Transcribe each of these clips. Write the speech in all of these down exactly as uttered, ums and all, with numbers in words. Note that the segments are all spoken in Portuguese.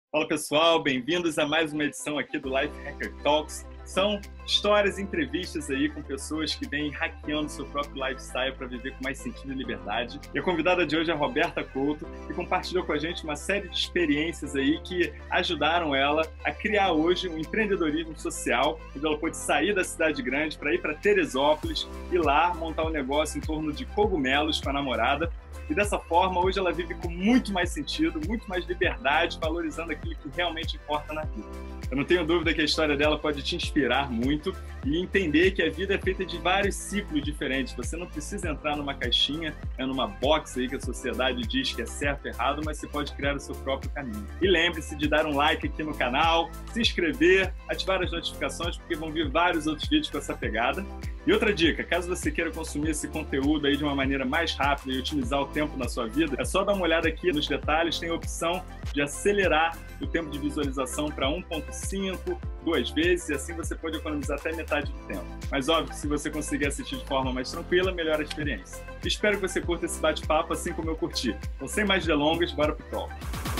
Fala pessoal, bem-vindos a mais uma edição aqui do Life Hacker Talks. São histórias e entrevistas aí com pessoas que vêm hackeando seu próprio lifestyle para viver com mais sentido e liberdade. E a convidada de hoje é a Roberta Couto, que compartilhou com a gente uma série de experiências aí que ajudaram ela a criar hoje um empreendedorismo social, onde ela pôde sair da cidade grande para ir para Teresópolis e lá montar um negócio em torno de cogumelos com a namorada. E dessa forma, hoje ela vive com muito mais sentido, muito mais liberdade, valorizando aquilo que realmente importa na vida. Eu não tenho dúvida que a história dela pode te inspirar muito e entender que a vida é feita de vários ciclos diferentes. Você não precisa entrar numa caixinha, é numa box aí que a sociedade diz que é certo ou errado, mas você pode criar o seu próprio caminho. E lembre-se de dar um like aqui no canal, se inscrever, ativar as notificações, porque vão vir vários outros vídeos com essa pegada. E outra dica, caso você queira consumir esse conteúdo aí de uma maneira mais rápida e otimizar o tempo na sua vida, é só dar uma olhada aqui nos detalhes, tem a opção de acelerar o tempo de visualização para um ponto cinco, duas vezes, e assim você pode economizar até metade do tempo. Mas óbvio que se você conseguir assistir de forma mais tranquila, melhora a experiência. Espero que você curta esse bate-papo assim como eu curti. Então, sem mais delongas, bora pro talk.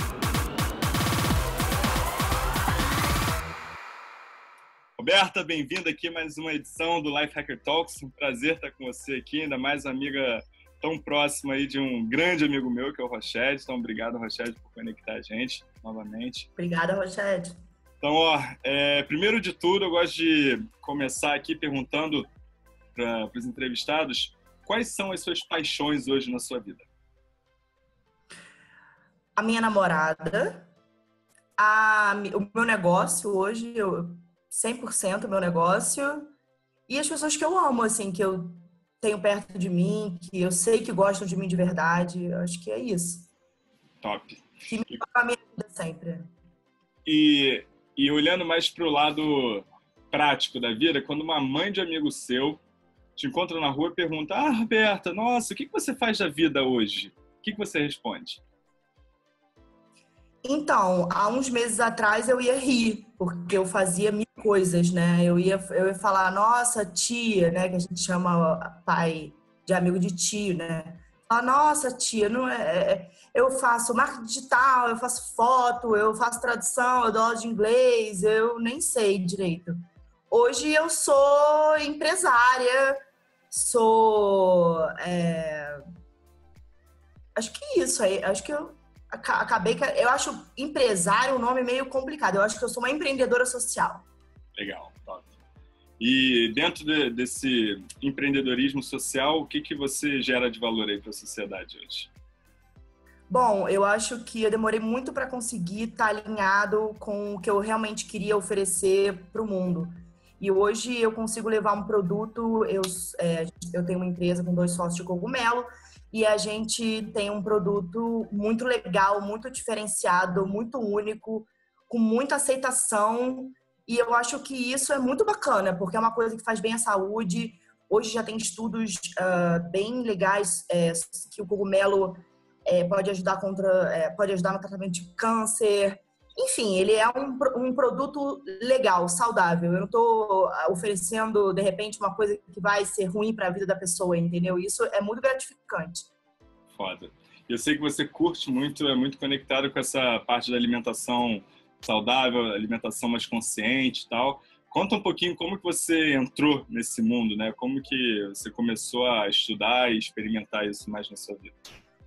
Roberta, bem-vinda aqui a mais uma edição do Life Hacker Talks. Um prazer estar com você aqui, ainda mais uma amiga tão próxima aí de um grande amigo meu, que é o Roched. Então, obrigado, Roched, por conectar a gente novamente. Obrigada, Roched. Então, ó, é, primeiro de tudo, eu gosto de começar aqui perguntando para os entrevistados quais são as suas paixões hoje na sua vida. A minha namorada, a, o meu negócio hoje, eu, cem por cento meu negócio, e as pessoas que eu amo, assim, que eu tenho perto de mim, que eu sei que gostam de mim de verdade. Eu acho que é isso. Top. Que me toca a minha vida sempre. E, e olhando mais para o lado prático da vida, quando uma mãe de amigo seu te encontra na rua e pergunta: ah, Roberta, nossa, o que você faz da vida hoje? O que você responde? Então, há uns meses atrás eu ia rir, porque eu fazia mil coisas, né? Eu ia, eu ia falar, nossa, tia, né? Que a gente chama pai de amigo de tio, né? Falar, nossa, tia, não é, eu faço marketing digital, eu faço foto, eu faço tradução, eu dou aula de inglês, eu nem sei direito. Hoje eu sou empresária, sou... É... Acho que isso aí, acho que eu... Acabei que eu acho empresário um nome meio complicado. Eu acho que eu sou uma empreendedora social. Legal, top. E dentro de, desse empreendedorismo social, o que, que você gera de valor aí para a sociedade hoje? Bom, eu acho que eu demorei muito para conseguir estar alinhado com o que eu realmente queria oferecer para o mundo. E hoje eu consigo levar um produto. Eu, é, eu tenho uma empresa com dois sócios de cogumelo. E a gente tem um produto muito legal, muito diferenciado, muito único, com muita aceitação. E eu acho que isso é muito bacana, porque é uma coisa que faz bem à saúde. Hoje já tem estudos uh, bem legais é, que o cogumelo é, pode ajudar contra, é, pode ajudar no tratamento de câncer. Enfim, ele é um, um produto legal, saudável. Eu não estou oferecendo, de repente, uma coisa que vai ser ruim para a vida da pessoa, entendeu? Isso é muito gratificante. Foda. Eu sei que você curte muito, é muito conectado com essa parte da alimentação saudável, alimentação mais consciente e tal. Conta um pouquinho como que você entrou nesse mundo, né? Como que você começou a estudar e experimentar isso mais na sua vida?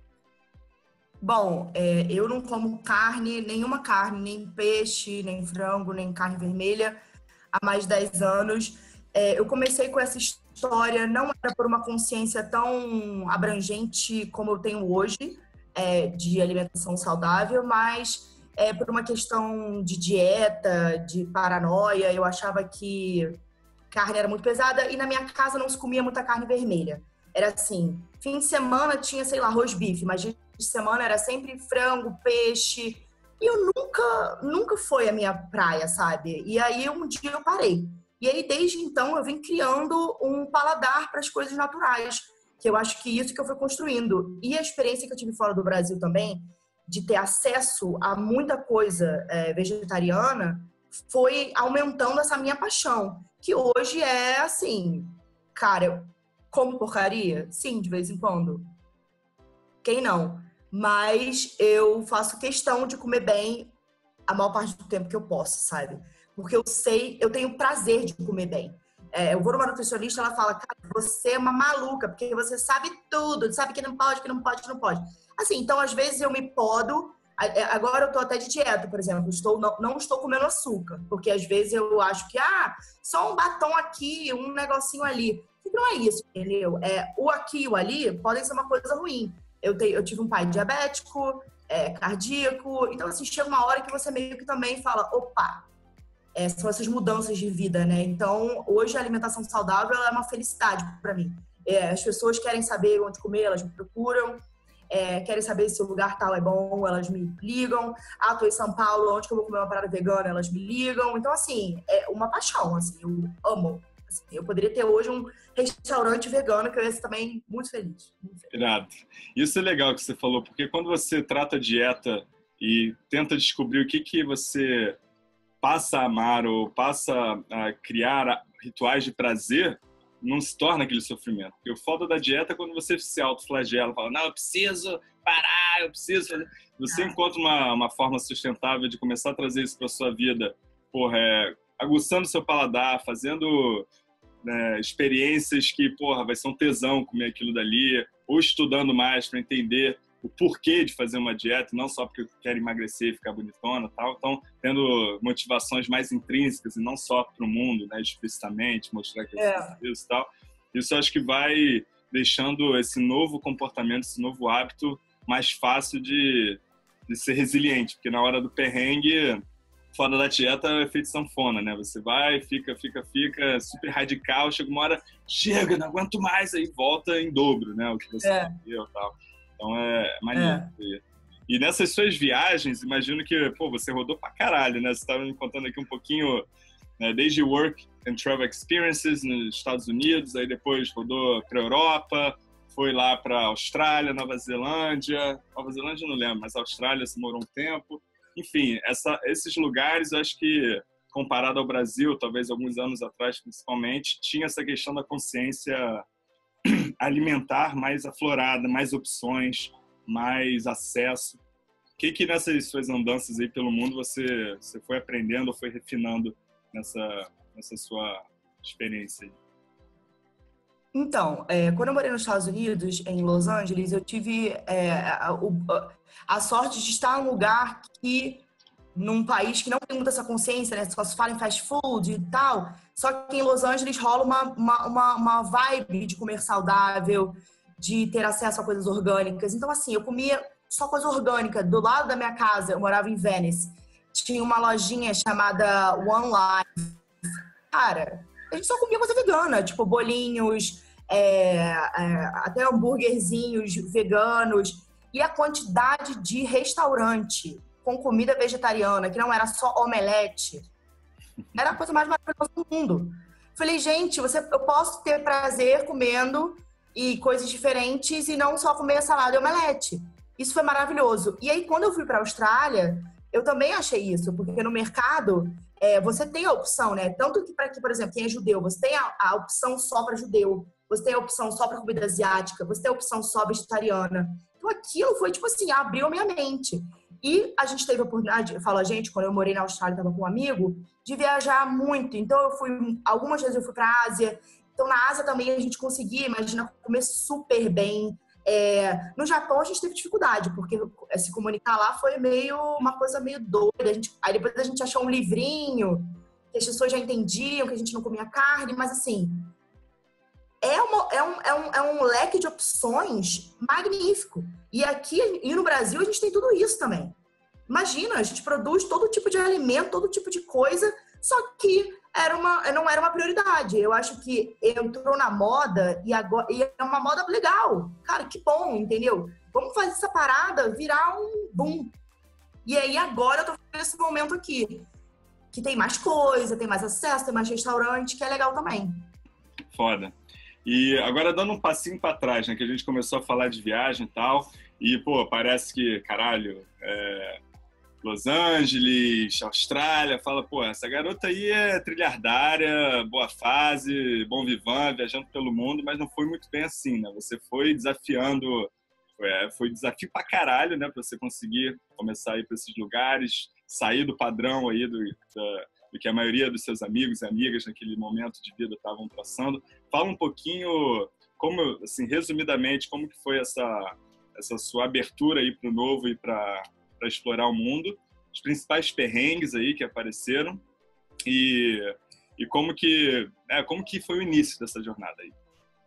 Bom, é, eu não como carne, nenhuma carne, nem peixe, nem frango, nem carne vermelha há mais de dez anos. É, eu comecei com essa história, não era por uma consciência tão abrangente como eu tenho hoje, é, de alimentação saudável, mas é, por uma questão de dieta, de paranoia. Eu achava que carne era muito pesada e na minha casa não se comia muita carne vermelha. Era assim, fim de semana tinha, sei lá, arroz bife, mas de semana era sempre frango, peixe. E eu nunca, nunca foi a minha praia, sabe? E aí um dia eu parei. E aí desde então eu vim criando um paladar para as coisas naturais, que eu acho que isso que eu fui construindo. E a experiência que eu tive fora do Brasil também, de ter acesso a muita coisa é, vegetariana, foi aumentando essa minha paixão. Que hoje é assim, cara, como porcaria? Sim, de vez em quando. Quem não? Mas eu faço questão de comer bem a maior parte do tempo que eu posso, sabe? Porque eu sei, eu tenho prazer de comer bem. É, eu vou numa nutricionista, ela fala, cara, você é uma maluca, porque você sabe tudo, sabe que não pode, que não pode, que não pode. Assim, então às vezes eu me podo. Agora eu tô até de dieta, por exemplo, estou, não, não estou comendo açúcar, porque às vezes eu acho que, ah, só um batom aqui, um negocinho ali. E não é isso, entendeu? É, o aqui e o ali podem ser uma coisa ruim. Eu, te, eu tive um pai diabético, é, cardíaco, então assim, chega uma hora que você meio que também fala, opa, é, são essas mudanças de vida, né? Então, hoje a alimentação saudável é uma felicidade para mim. É, as pessoas querem saber onde comer, elas me procuram. É, querem saber se o lugar tal é bom, elas me ligam. Ah, tô em São Paulo, onde que eu vou comer uma parada vegana? Elas me ligam. Então, assim, é uma paixão, assim, eu amo. Assim, eu poderia ter hoje um restaurante vegano que eu ia ser também muito feliz. Muito feliz. Irado. Isso é legal que você falou, porque quando você trata a dieta e tenta descobrir o que, que você passa a amar ou passa a criar rituais de prazer, não se torna aquele sofrimento. Porque o foda da dieta é quando você se autoflagela, fala, não, eu preciso parar, eu preciso fazer. Você ah. encontra uma, uma forma sustentável de começar a trazer isso para sua vida, porra, é, aguçando seu paladar, fazendo né, experiências que, porra, vai ser um tesão comer aquilo dali, ou estudando mais para entender o porquê de fazer uma dieta, não só porque eu quero emagrecer e ficar bonitona e tal. Então, tendo motivações mais intrínsecas e não só para o mundo, né, explicitamente, mostrar que eu é. isso e tal. Isso eu acho que vai deixando esse novo comportamento, esse novo hábito mais fácil de, de ser resiliente, porque na hora do perrengue, fora da dieta, é efeito sanfona, né? Você vai, fica, fica, fica, super radical, chega uma hora, chega, não aguento mais, aí volta em dobro, né? O que você é. viu e tal. Então é maneiro. É. E nessas suas viagens, imagino que, pô, você rodou pra caralho, né? Você estava me contando aqui um pouquinho, né, desde Work and Travel Experiences nos Estados Unidos, aí depois rodou pra Europa, foi lá pra Austrália, Nova Zelândia. Nova Zelândia eu não lembro, mas Austrália você morou um tempo. Enfim, essa, esses lugares, eu acho que, comparado ao Brasil, talvez alguns anos atrás principalmente, tinha essa questão da consciência alimentar mais aflorada, mais opções, mais acesso. O que que nessas suas andanças aí pelo mundo você, você foi aprendendo ou foi refinando nessa, nessa sua experiência aí? Então, é, quando eu morei nos Estados Unidos, em Los Angeles, eu tive é, a, a, a sorte de estar em um lugar que, num país que não tem muita essa consciência, né? Só se fala em fast food e tal. Só que em Los Angeles rola uma, uma, uma, uma vibe de comer saudável, de ter acesso a coisas orgânicas. Então, assim, eu comia só coisa orgânica. Do lado da minha casa, eu morava em Venice, tinha uma lojinha chamada One Life. Cara, a gente só comia coisa vegana, tipo bolinhos, é, é, até hambúrguerzinhos veganos. E a quantidade de restaurante com comida vegetariana, que não era só omelete, era a coisa mais maravilhosa do mundo. Falei, gente, você, eu posso ter prazer comendo e coisas diferentes e não só comer salada e omelete. Isso foi maravilhoso. E aí, quando eu fui para a Austrália, eu também achei isso, porque no mercado é, você tem a opção, né? Tanto que para aqui, por exemplo, quem é judeu, você tem a, a opção só para judeu, você tem a opção só para comida asiática, você tem a opção só vegetariana. Então, aquilo foi, tipo assim, abriu a minha mente. E a gente teve a oportunidade, eu falo a gente, quando eu morei na Austrália, estava com um amigo, de viajar muito. Então, eu fui, algumas vezes eu fui para a Ásia. Então, na Ásia também a gente conseguia, imagina, comer super bem. É, no Japão a gente teve dificuldade, porque se comunicar lá foi meio, uma coisa meio doida. A gente, aí depois a gente achou um livrinho, que as pessoas já entendiam que a gente não comia carne, mas assim, é, uma, é, um, é, um, é um leque de opções magnífico. E aqui, e no Brasil, a gente tem tudo isso também. Imagina, a gente produz todo tipo de alimento, todo tipo de coisa, só que era uma, não era uma prioridade. Eu acho que entrou na moda e, agora, e é uma moda legal. Cara, que bom, entendeu? Vamos fazer essa parada virar um boom. E aí agora eu tô nesse momento aqui, que tem mais coisa, tem mais acesso, tem mais restaurante, que é legal também. Foda. E agora dando um passinho para trás, né, que a gente começou a falar de viagem e tal, e, pô, parece que, caralho, é... Los Angeles, Austrália, fala, pô, essa garota aí é trilhardária, boa fase, bom vivant, viajando pelo mundo, mas não foi muito bem assim, né? Você foi desafiando, é, foi desafio pra caralho, né? Pra você conseguir começar a ir pra esses lugares, sair do padrão aí do, da, do que a maioria dos seus amigos e amigas naquele momento de vida estavam traçando. Fala um pouquinho, como, assim, resumidamente, como que foi essa, essa sua abertura aí para o novo e para explorar o mundo, os principais perrengues aí que apareceram e, e como que, é, como que foi o início dessa jornada aí.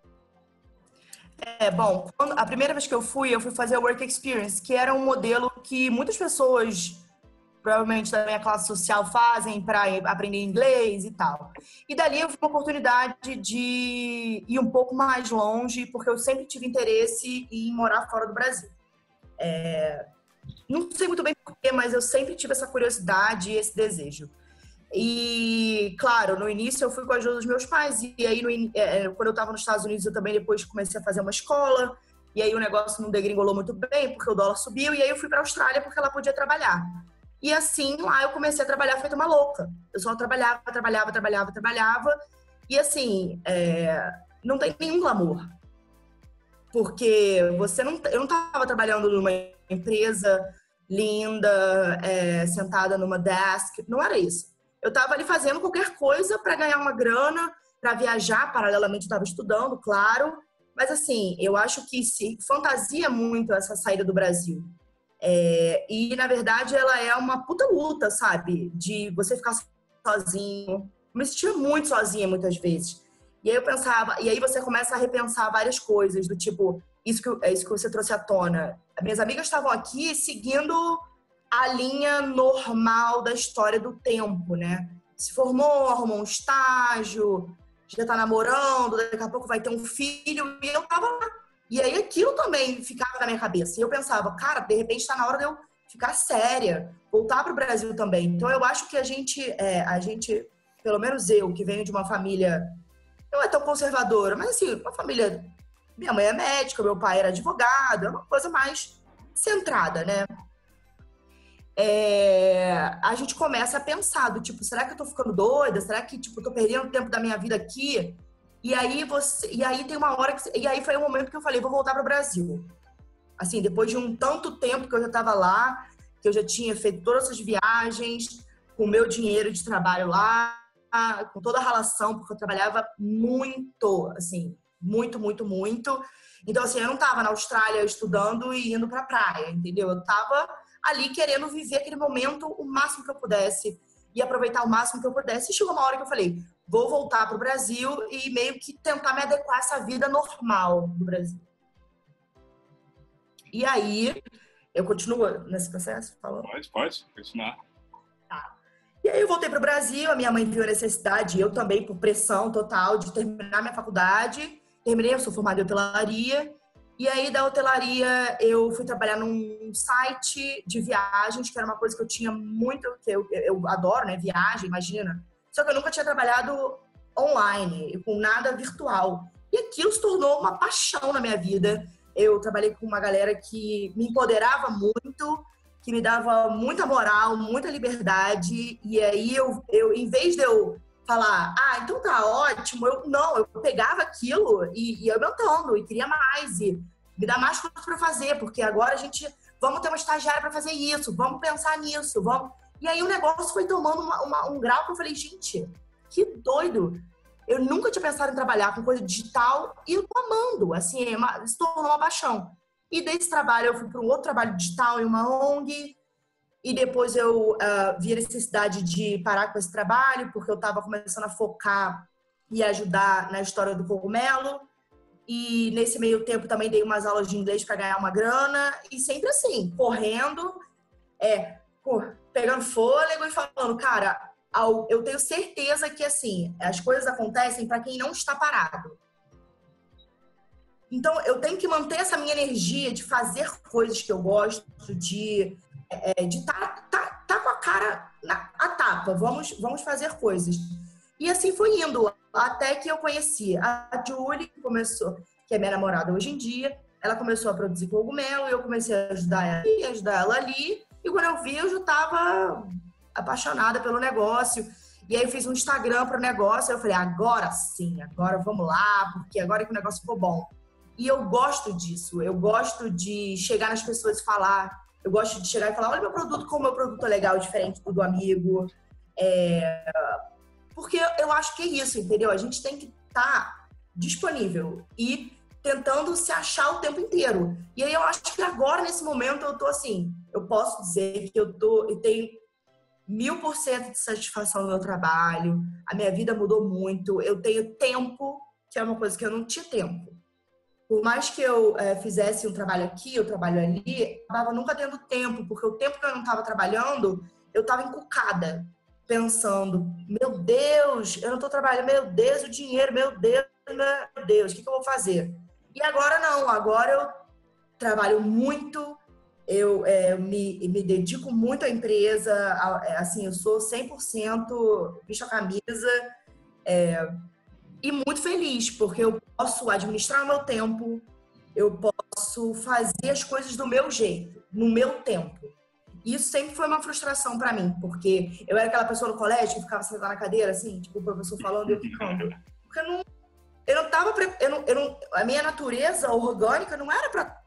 É, bom, quando, a primeira vez que eu fui, eu fui fazer a Work Experience, que era um modelo que muitas pessoas, provavelmente da minha classe social, fazem para aprender inglês e tal. E dali eu vi uma oportunidade de ir um pouco mais longe, porque eu sempre tive interesse em morar fora do Brasil. É, não sei muito bem porquê, mas eu sempre tive essa curiosidade e esse desejo. E, claro, no início eu fui com a ajuda dos meus pais, e aí no, é, quando eu estava nos Estados Unidos eu também depois comecei a fazer uma escola, e aí o negócio não degringolou muito bem, porque o dólar subiu, e aí eu fui para a Austrália porque ela podia trabalhar. E assim, lá eu comecei a trabalhar feito uma louca. Eu só trabalhava, trabalhava, trabalhava, trabalhava, e assim, é, não tem nenhum glamour. Porque você não, eu não estava trabalhando numa empresa linda, é, sentada numa desk, não era isso. Eu estava ali fazendo qualquer coisa para ganhar uma grana, para viajar. Paralelamente, eu estava estudando, claro. Mas, assim, eu acho que se fantasia muito essa saída do Brasil. É, e, na verdade, ela é uma puta luta, sabe? De você ficar sozinho. Eu me sentia muito sozinha, muitas vezes. E aí eu pensava... E aí você começa a repensar várias coisas, do tipo... Isso que, é isso que você trouxe à tona. Minhas amigas estavam aqui seguindo a linha normal da história do tempo, né? Se formou, arrumou um estágio, já tá namorando, daqui a pouco vai ter um filho, e eu tava lá. E aí aquilo também ficava na minha cabeça. E eu pensava, cara, de repente tá na hora de eu ficar séria, voltar pro Brasil também. Então eu acho que a gente, é, a gente, pelo menos eu, que venho de uma família, não é tão conservadora, mas assim, uma família... Minha mãe é médica, meu pai era advogado, é uma coisa mais centrada, né? É, a gente começa a pensar do tipo, será que eu tô ficando doida? Será que, tipo, eu tô perdendo tempo da minha vida aqui? E aí você, e aí tem uma hora que, e aí foi o momento que eu falei, vou voltar pro Brasil. Assim, depois de um tanto tempo que eu já tava lá, que eu já tinha feito todas essas viagens, com o meu dinheiro de trabalho lá, com toda a relação, porque eu trabalhava muito, assim, muito, muito, muito. Então, assim, eu não tava na Austrália estudando e indo pra praia, entendeu? Eu tava ali querendo viver aquele momento o máximo que eu pudesse e aproveitar o máximo que eu pudesse. E chegou uma hora que eu falei, vou voltar pro Brasil e meio que tentar me adequar a essa vida normal do Brasil. E aí, eu continuo nesse processo? Falando? Pode, pode, continuar. Tá. E aí eu voltei pro Brasil, a minha mãe viu a necessidade, eu também, por pressão total, de terminar minha faculdade. Terminei, eu sou formada em hotelaria. E aí, da hotelaria, eu fui trabalhar num site de viagens, que era uma coisa que eu tinha muito, que eu, eu adoro, né? Viagem, imagina. Só que eu nunca tinha trabalhado online, com nada virtual. E aquilo se tornou uma paixão na minha vida. Eu trabalhei com uma galera que me empoderava muito, que me dava muita moral, muita liberdade. E aí, eu, eu em vez de eu falar, ah, então tá ótimo, eu não, eu pegava aquilo e ia aumentando e queria mais e me dá mais coisas para fazer, porque agora a gente, vamos ter uma estagiária para fazer isso, vamos pensar nisso, vamos... E aí o negócio foi tomando uma, uma, um grau que eu falei, gente, que doido, eu nunca tinha pensado em trabalhar com coisa digital e eu tô amando, assim, uma, se tornou uma paixão. E desse trabalho eu fui para um outro trabalho digital em uma O N G. E depois eu uh, vi a necessidade de parar com esse trabalho, porque eu estava começando a focar e ajudar na história do cogumelo. E nesse meio tempo também dei umas aulas de inglês para ganhar uma grana. E sempre assim, correndo, é, pegando fôlego e falando, cara, eu tenho certeza que assim, as coisas acontecem para quem não está parado. Então, eu tenho que manter essa minha energia de fazer coisas que eu gosto, de... É, de tá, tá, tá com a cara na a tapa, vamos, vamos fazer coisas. E assim foi indo, até que eu conheci a Julie, que começou, que é minha namorada hoje em dia, ela começou a produzir cogumelo, e eu comecei a ajudar ela ali, ajudar ela ali, e quando eu vi, eu já estava apaixonada pelo negócio, e aí eu fiz um Instagram para o negócio, eu falei, agora sim, agora vamos lá, porque agora que o negócio ficou bom. E eu gosto disso, eu gosto de chegar nas pessoas e falar Eu gosto de chegar e falar, olha meu produto, como meu produto é legal, diferente do do amigo. É... Porque eu acho que é isso, entendeu? A gente tem que estar disponível e tentando se achar o tempo inteiro. E aí eu acho que agora, nesse momento, eu tô assim, eu posso dizer que eu, tô, eu tenho mil por cento de satisfação no meu trabalho, a minha vida mudou muito, eu tenho tempo, que é uma coisa que eu não tinha tempo. Por mais que eu é, fizesse um trabalho aqui, eu trabalho ali, eu estava nunca tendo tempo, porque o tempo que eu não estava trabalhando, eu estava encucada, pensando, meu Deus, eu não estou trabalhando, meu Deus, o dinheiro, meu Deus, meu Deus, o que, que eu vou fazer? E agora não, agora eu trabalho muito, eu é, me, me dedico muito à empresa, assim, eu sou cem por cento bicho a camisa, é, e muito feliz, porque eu posso administrar o meu tempo, eu posso fazer as coisas do meu jeito, no meu tempo. Isso sempre foi uma frustração para mim, porque eu era aquela pessoa no colégio que ficava sentada na cadeira, assim, tipo, o professor falando e eu ficando. Porque eu não, eu não tava, eu não, eu não, a minha natureza orgânica não era para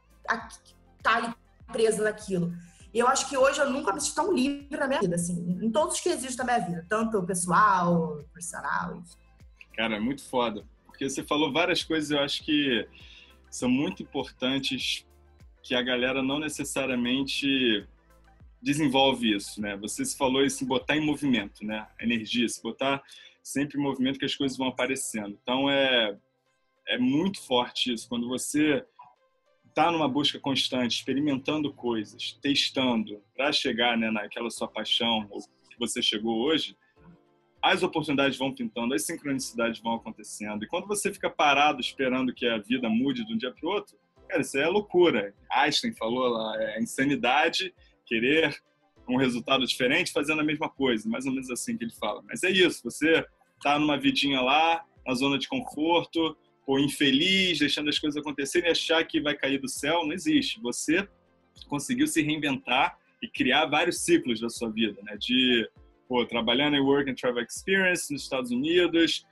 estar ali presa naquilo. E eu acho que hoje eu nunca me senti tão livre na minha vida, assim, em todos os quesitos da minha vida, tanto pessoal, profissional, enfim. Cara, é muito foda, porque você falou várias coisas, eu acho que são muito importantes, que a galera não necessariamente desenvolve isso, né? Você se falou isso, botar em movimento, né? A energia, se botar sempre em movimento que as coisas vão aparecendo. Então, é, é muito forte isso. Quando você está numa busca constante, experimentando coisas, testando, para chegar, né, naquela sua paixão, ou que você chegou hoje, as oportunidades vão pintando, as sincronicidades vão acontecendo. E quando você fica parado esperando que a vida mude de um dia para o outro, cara, isso é loucura. Einstein falou lá, é insanidade querer um resultado diferente fazendo a mesma coisa. Mais ou menos assim que ele fala. Mas é isso, você tá numa vidinha lá, na zona de conforto, ou infeliz, deixando as coisas acontecerem e achar que vai cair do céu, não existe. Você conseguiu se reinventar e criar vários ciclos da sua vida, né? De pô, trabalhando em Work and Travel Experience nos Estados Unidos,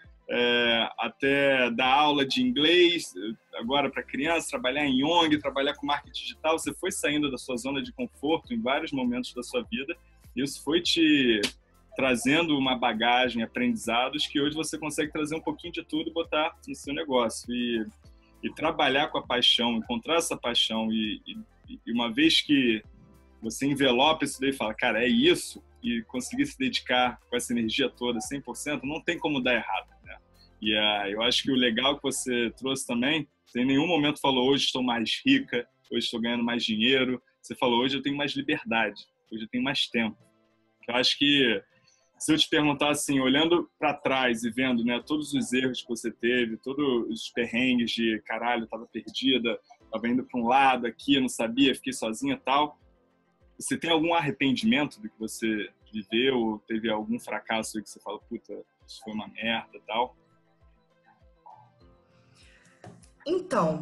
é, até dar aula de inglês, agora para criança, trabalhar em O N G, trabalhar com marketing digital. Você foi saindo da sua zona de conforto em vários momentos da sua vida. Isso foi te trazendo uma bagagem, aprendizados, que hoje você consegue trazer um pouquinho de tudo e botar no seu negócio. E, e trabalhar com a paixão, encontrar essa paixão e, e, e uma vez que você envelopa isso daí e fala, cara, é isso, e conseguir se dedicar com essa energia toda, cem por cento, não tem como dar errado, né? E uh, eu acho que o legal que você trouxe também, você em nenhum momento falou, hoje estou mais rica, hoje estou ganhando mais dinheiro. Você falou, hoje eu tenho mais liberdade, hoje eu tenho mais tempo. Eu acho que se eu te perguntar assim, olhando para trás e vendo, né, todos os erros que você teve, todos os perrengues de caralho, estava perdida, estava indo para um lado aqui, não sabia, fiquei sozinha e tal. Você tem algum arrependimento do que você viveu? Ou teve algum fracasso que você fala, puta, isso foi uma merda e tal? Então,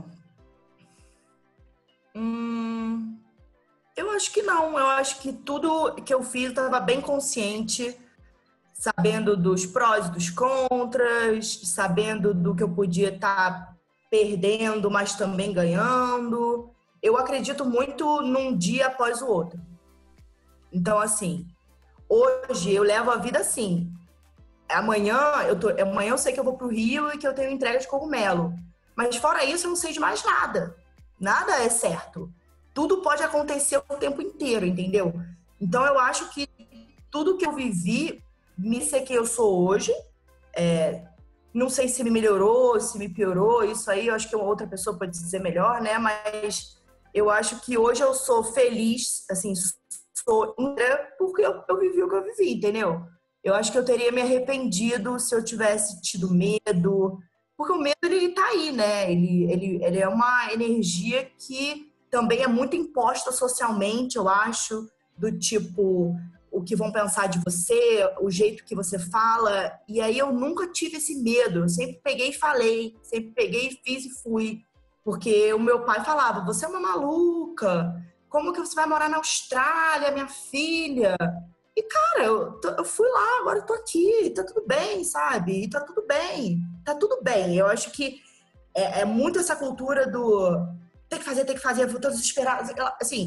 hum, eu acho que não. Eu acho que tudo que eu fiz estava bem consciente, sabendo dos prós e dos contras, sabendo do que eu podia estar perdendo, mas também ganhando. Eu acredito muito num dia após o outro. Então, assim, hoje eu levo a vida assim. Amanhã eu, tô, amanhã eu sei que eu vou pro Rio e que eu tenho entrega de cogumelo. Mas fora isso, eu não sei de mais nada. Nada é certo. Tudo pode acontecer o tempo inteiro, entendeu? Então, eu acho que tudo que eu vivi me ser quem eu sou hoje. É, não sei se me melhorou, se me piorou. Isso aí eu acho que uma outra pessoa pode dizer melhor, né? Mas eu acho que hoje eu sou feliz, assim, sou íntegra porque eu, eu vivi o que eu vivi, entendeu? Eu acho que eu teria me arrependido se eu tivesse tido medo, porque o medo, ele tá aí, né? Ele, ele, ele é uma energia que também é muito imposta socialmente, eu acho, do tipo, o que vão pensar de você, o jeito que você fala, e aí eu nunca tive esse medo, eu sempre peguei e falei, sempre peguei e fiz e fui. Porque o meu pai falava, você é uma maluca, como que você vai morar na Austrália, minha filha? E, cara, eu, eu fui lá, agora eu tô aqui, tá tudo bem, sabe? E tá tudo bem, tá tudo bem. Eu acho que é, é muito essa cultura do tem que fazer, tem que fazer, eu tô desesperada. Assim,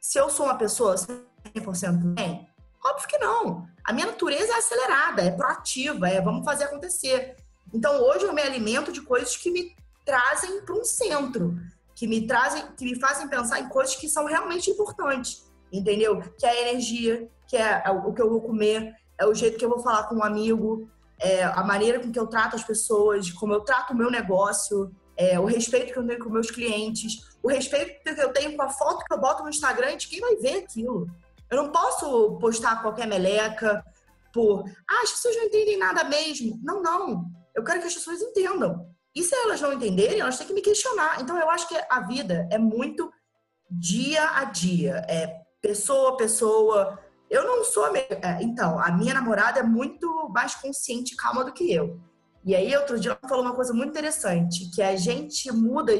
Se eu sou uma pessoa cem por cento bem, óbvio que não. A minha natureza é acelerada, é proativa, é vamos fazer acontecer. Então, hoje eu me alimento de coisas que me trazem para um centro, que me trazem, que me fazem pensar em coisas que são realmente importantes, entendeu? Que é a energia, que é o que eu vou comer, é o jeito que eu vou falar com um amigo, é a maneira com que eu trato as pessoas, como eu trato o meu negócio, é, o respeito que eu tenho com meus clientes, o respeito que eu tenho com a foto que eu boto no Instagram de quem vai ver aquilo. Eu não posso postar qualquer meleca por... Ah, as pessoas não entendem nada mesmo. Não, não. Eu quero que as pessoas entendam. E se elas não entenderem, elas têm que me questionar. Então, eu acho que a vida é muito dia a dia. É pessoa a pessoa. Eu não sou... A me... Então, a minha namorada é muito mais consciente e calma do que eu. E aí, outro dia, ela falou uma coisa muito interessante, que a gente muda...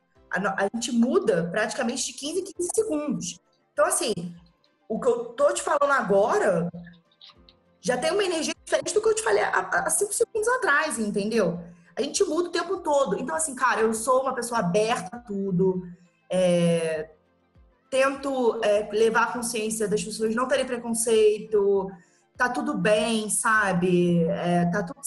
A gente muda praticamente de quinze em quinze segundos. Então, assim, o que eu tô te falando agora já tem uma energia diferente do que eu te falei há cinco segundos atrás, entendeu? A gente muda o tempo todo. Então, assim, cara, eu sou uma pessoa aberta a tudo. É... Tento é, levar a consciência das pessoas não terem preconceito. Tá tudo bem, sabe? É, tá tudo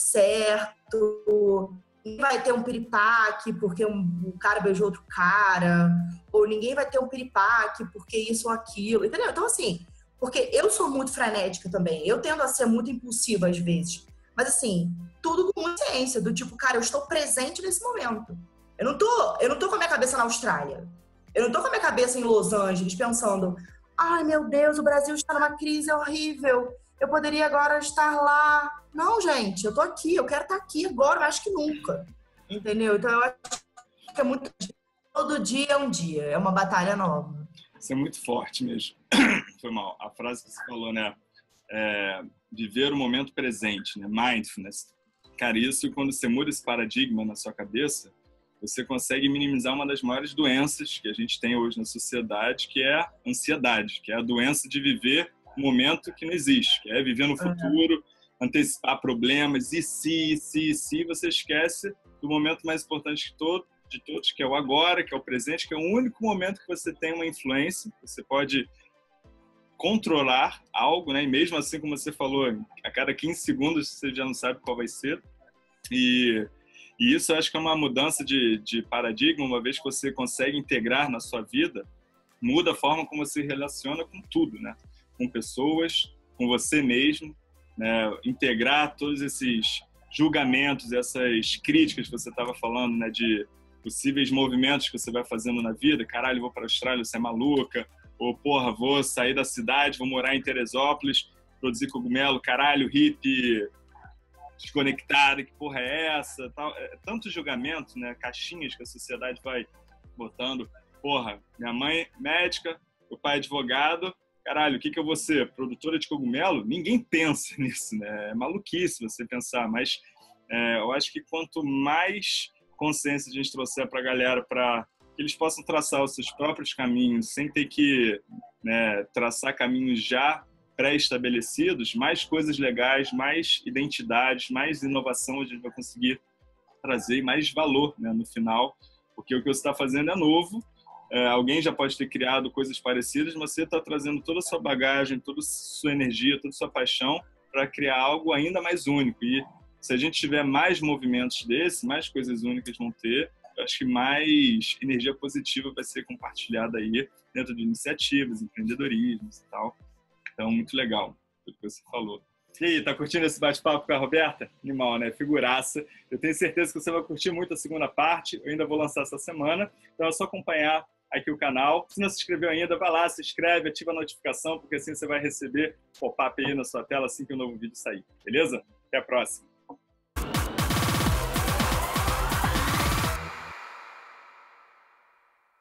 certo. Ninguém vai ter um piripaque porque um, um cara beijou outro cara. Ou ninguém vai ter um piripaque porque isso ou aquilo. Entendeu? Então, assim, porque eu sou muito frenética também. Eu tendo a ser muito impulsiva às vezes. Mas, assim, tudo com consciência. Do tipo, cara, eu estou presente nesse momento. Eu não tô, eu não tô com a minha cabeça na Austrália. Eu não tô com a minha cabeça em Los Angeles pensando, ai, meu Deus, o Brasil está numa crise horrível. Eu poderia agora estar lá. Não, gente, eu tô aqui. Eu quero estar aqui agora, mais que nunca. Entendeu? Então, eu acho que é muito... Todo dia é um dia. É uma batalha nova. Isso é muito forte mesmo. Foi mal. A frase que você falou, né? É, viver o momento presente, né? Mindfulness. Cara, isso quando você muda esse paradigma na sua cabeça, você consegue minimizar uma das maiores doenças que a gente tem hoje na sociedade, que é a ansiedade, que é a doença de viver um momento que não existe, que é viver no futuro, antecipar problemas, e se, e se, e se, você esquece do momento mais importante de, todo, de todos, que é o agora, que é o presente, que é o único momento que você tem uma influência, você pode controlar algo, né? E mesmo assim, como você falou, a cada quinze segundos você já não sabe qual vai ser. E, e isso eu acho que é uma mudança de, de paradigma, uma vez que você consegue integrar na sua vida, muda a forma como você se relaciona com tudo, né? Com pessoas, com você mesmo, né? Integrar todos esses julgamentos, essas críticas que você estava falando, né? De possíveis movimentos que você vai fazendo na vida. Caralho, vou para a Austrália, você é maluca. Ou, porra, vou sair da cidade, vou morar em Teresópolis, produzir cogumelo, caralho, hippie, desconectada, que porra é essa? Tal. É, tanto julgamento, né? Caixinhas que a sociedade vai botando. Porra, minha mãe médica, meu pai advogado, caralho, o que que eu vou ser? Produtora de cogumelo? Ninguém pensa nisso, né? É maluquice você pensar, mas é, eu acho que quanto mais consciência a gente trouxer pra galera, para que eles possam traçar os seus próprios caminhos, sem ter que, né, traçar caminhos já pré-estabelecidos, mais coisas legais, mais identidades, mais inovação a gente vai conseguir trazer e mais valor, né, no final, porque o que você está fazendo é novo. É, alguém já pode ter criado coisas parecidas, mas você está trazendo toda a sua bagagem, toda a sua energia, toda a sua paixão para criar algo ainda mais único. E se a gente tiver mais movimentos desses, mais coisas únicas vão ter, eu acho que mais energia positiva vai ser compartilhada aí dentro de iniciativas, empreendedorismo e tal. Então, muito legal tudo que você falou. E aí, tá curtindo esse bate-papo com a Roberta? Animal, né? Figuraça. Eu tenho certeza que você vai curtir muito a segunda parte. Eu ainda vou lançar essa semana. Então, é só acompanhar aqui o canal. Se não se inscreveu ainda, vai lá, se inscreve, ativa a notificação, porque assim você vai receber pop-up aí na sua tela assim que o novo vídeo sair. Beleza? Até a próxima.